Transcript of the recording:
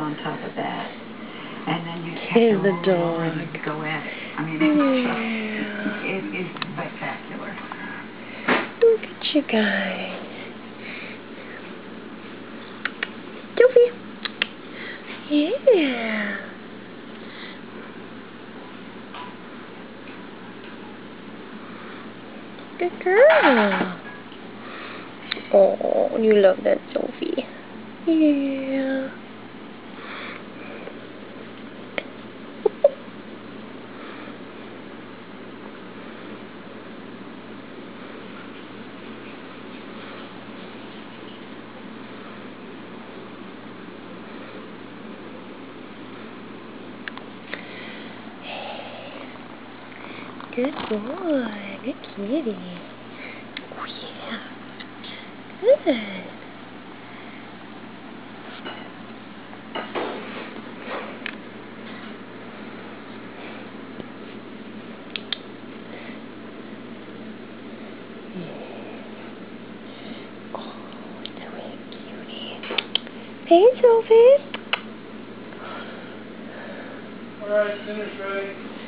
on top of that. And then you have Here's to the roll it over and dog. go at it. I mean, it is spectacular. Look at you guys. Sophie. Yeah. Good girl. Oh, you love that, Sophie. Yeah. Good boy. Good kitty. Oh, yeah. Good. Oh, sweet cutie. Hey, Sophie. Alright, dinner's ready.